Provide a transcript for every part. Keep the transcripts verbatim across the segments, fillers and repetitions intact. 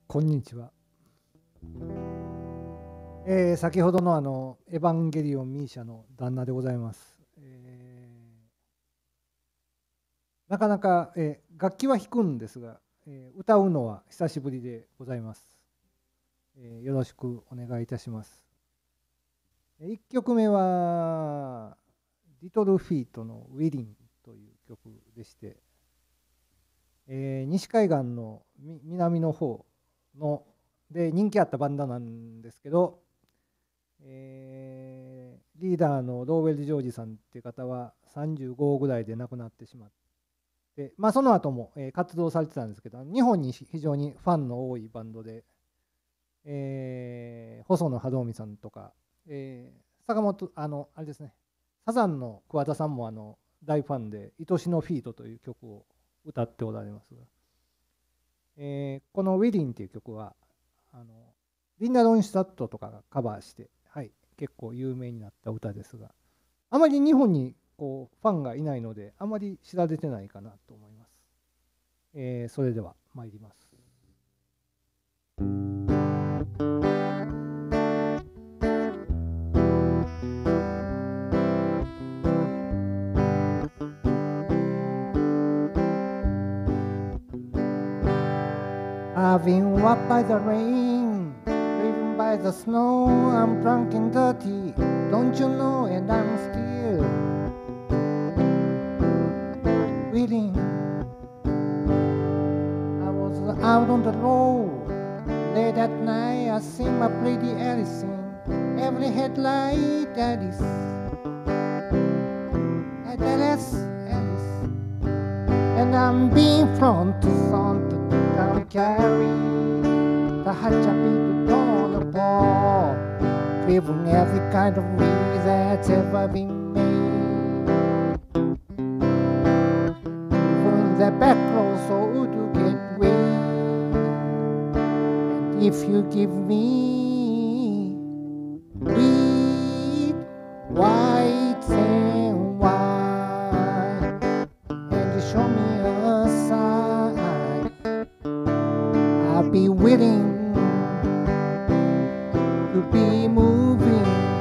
こんにちは。えー先ほどのあのエヴァンゲリオンミーシャの旦那でございます。えーなかなか、えー楽器は弾くんですが、えー歌うのは久しぶりでございます。えーよろしくお願いいたします。いっきょくめはリトルフィートのウィリンという曲でして、えー西海岸のみ南の方ので人気あったバンドなんですけど、えーリーダーのローウェル・ジョージさんっていう方はさんじゅうごぐらいで亡くなってしまって、まあ、その後も、えー活動されてたんですけど、日本に非常にファンの多いバンドで、えー細野晴臣さんとか、えー坂本あのあれですね、サザンの桑田さんもあの大ファンで「愛しのフィート」という曲を歌っておられますが、えーこの「ウィリン」っていう曲はあのリンダ・ロンシュタットとかがカバーして、はい、結構有名になった歌ですが、あまり日本にこうファンがいないので、あまり知られてないかなと思います。えーそれでは参ります。I've been wet by the rain, driven by the snow. I'm drunk and dirty, don't you know? And I'm still willing. I was out on the road late at night. I sing my pretty Alice in every headlight. Alice, Alice, Alice. And I'm being flown to Santa to carry the Hachapi to Donapore, driven every kind of way that's ever been made. Even the back roads so to get way. And if you give me wheat, white and white, and you show me a sign, I'll be willing to be moving.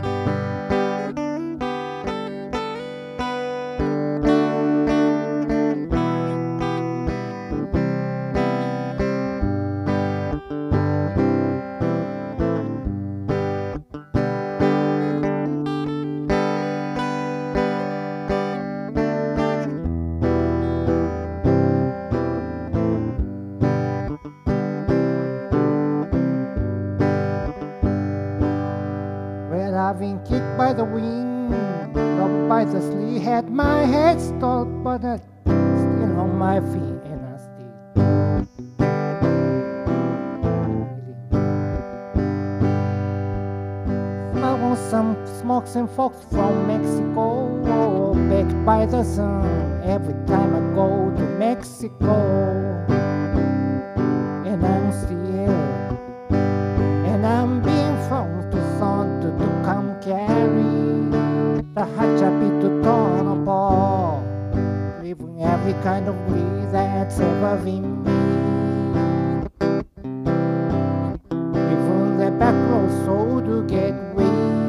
Well, I've been kicked by the wind, dropped by the sleet, had my head stopped, but I'm still on my feet, and I still smell some smokes and fogs from Mexico, baked by the sun every time I go to Mexico, and I'm still, and I'm being from Tucson to, to come carry the Hachapi to Tonopah, living every kind of way that's ever been made. Even the back roads so to get way.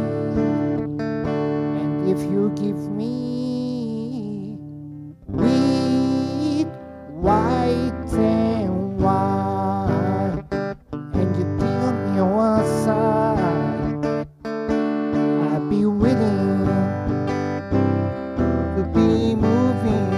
And if you give me wheat, white and white, and you give me your side, I'll be willing to be moving.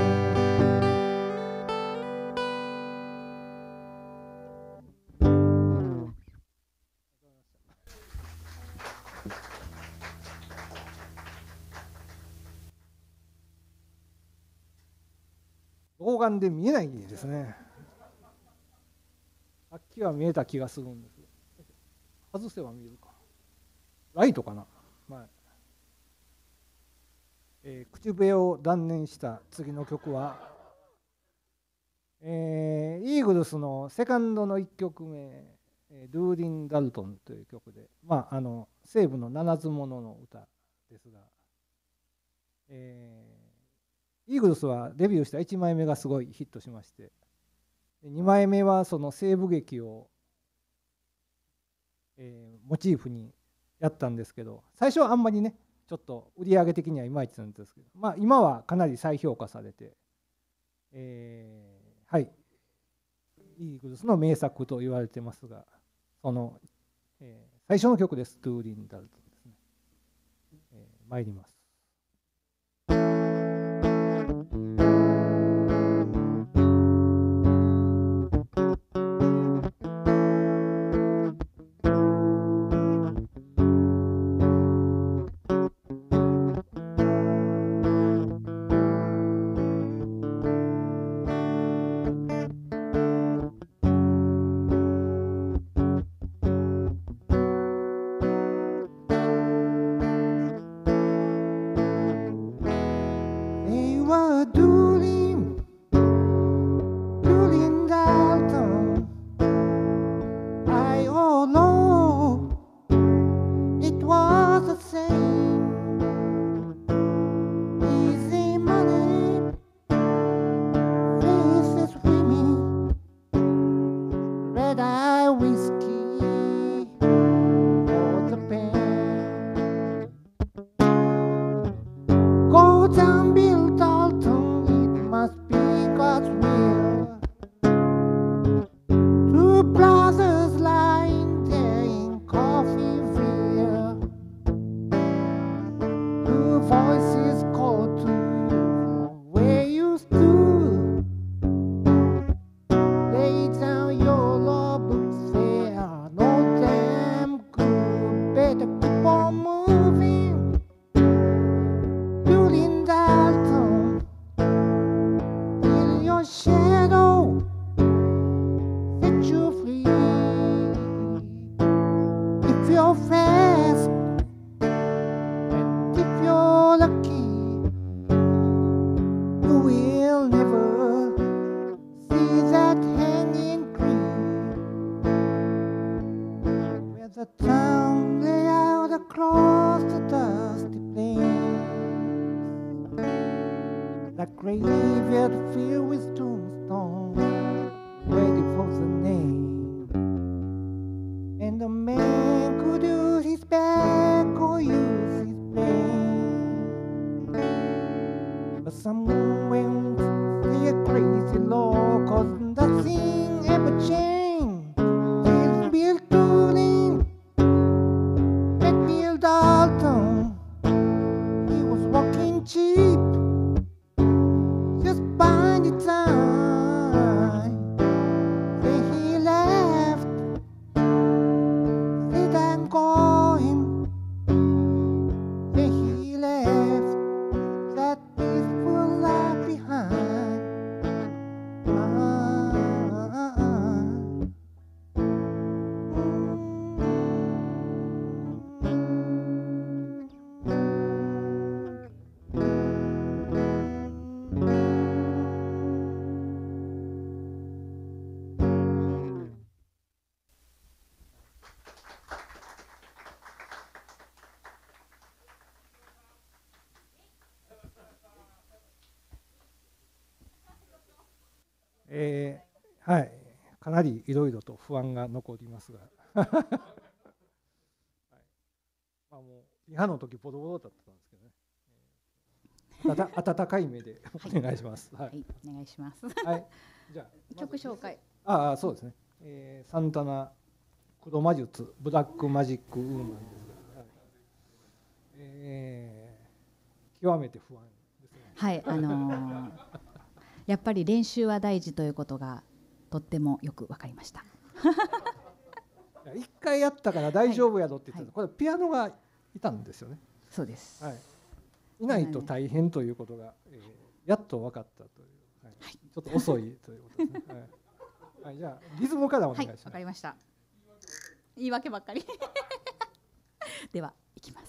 老眼で見えないですね。さっきは見えた気がするんです。外せば見えるか。ライトかな。まあえー口笛を断念した次の曲は、えーイーグルスのセカンドのいっきょくめ「ルーリン・ダルトン」という曲で、まあ、あの西部の七つ物の歌ですが、えーイーグルスはデビューしたいちまいめがすごいヒットしまして、にまいめはその西部劇をえーモチーフにやったんですけど、最初はあんまりねちょっと売り上げ的にはいまいちなんですけど、まあ、今はかなり再評価されて、えーはい、イーグルスの名作と言われてますが、その、えー最初の曲です「トゥーリンダルトン」ですね、えー参ります。They were dueling, dueling Dalton. I all know it was the same. Easy money, faces women, red eye whiskey for the pen. Go down, Bill Dalton, it must be God's will. Two brothers lying there in Coffeeville. Two voices called to you from where you stood. Lay down your law books, they are no damn good. Better keep on moving. Dueling Dalton, feel your shadow, set you free. If you're fast and if you're lucky, you will never see that hanging tree. Where the town lay out across the dusty plain, the graveyard filled with tombstones, waiting for the name. And the man could use his back or use his brain. But someone went to a crazy law, cause nothing ever changed. Till Bill Tooling met Bill Dalton. He was walking cheap, just buying the time. Then he left, said I'm going. Then he left that peaceful life behind. Ah, ah, ah.えーはい、かなりいろいろと不安が残りますが、はい、まあ、もうリハの時ボロボロだったんですけどね、えー、ただ温かい目でお願いします。 はい、はい、お願いします。 はい、じゃあ曲紹介。 ああ、そうですね。えー、サンタナ黒魔術ブラックマジックウーマンですが、はい、えー、極めて不安ですね。 はい、あのー、やっぱり練習は大事ということがとってもよく分かりました。 一回やったから大丈夫やろって言ってた、はい、これピアノがいたんですよね。 そうです。 はい、いないと大変ということが、えー、やっと分かったという、はいはい、ちょっと遅いということですね。はいはい、じゃあリズムからお願いします。 はい、わかりました。言い訳ばっかり。では行きます。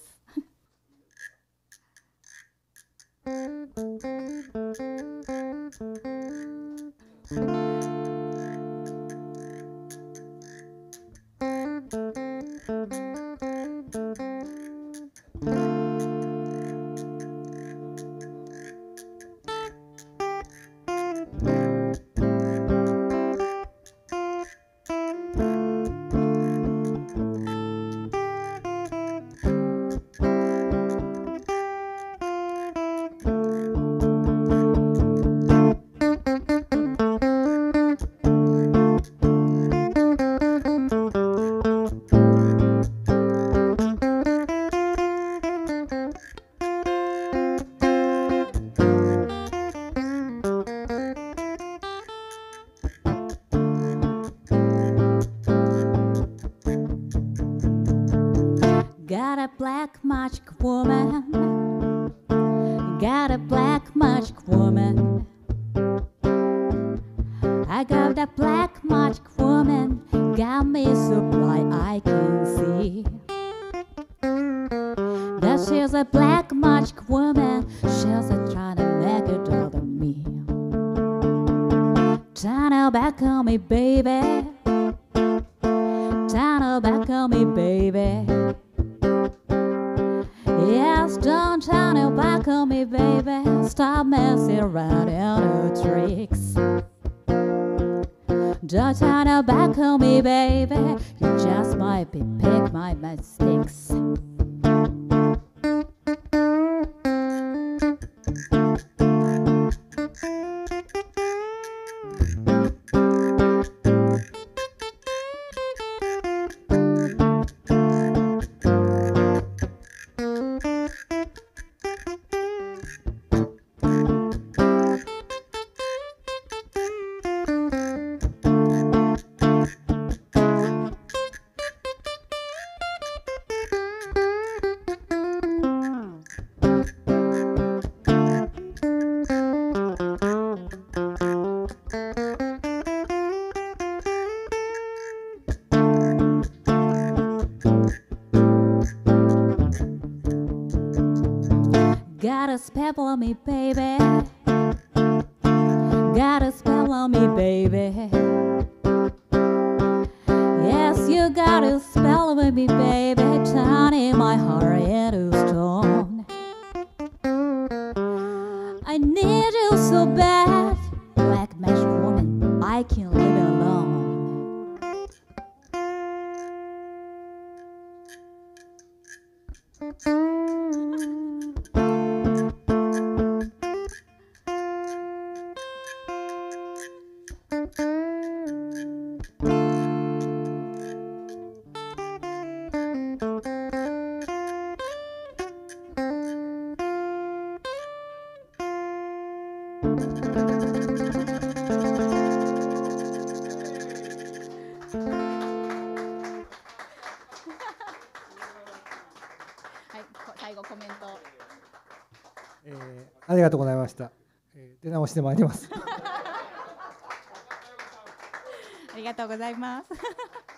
a black magic woman. Got a black magic woman. I got a black magic woman. Got me so blind I can see. That she's a black magic woman. She's a trying to make it out of me. Turn her back on me, baby. Turn her back on me, baby. Yes, don't turn her back on me, baby. Stop messing around in her tricks. Don't turn her back on me, baby. You just might be pick my mistakes. Got a spell on me, baby. Got a spell on me, baby. Yes, you got a spell on me, baby. Turning my heart into stone. I need you so bad. Black magic woman, I can't leave it alone.はい、最後コメント。 えー、ありがとうございました。えー、出直してまいります。 ありがとうございます。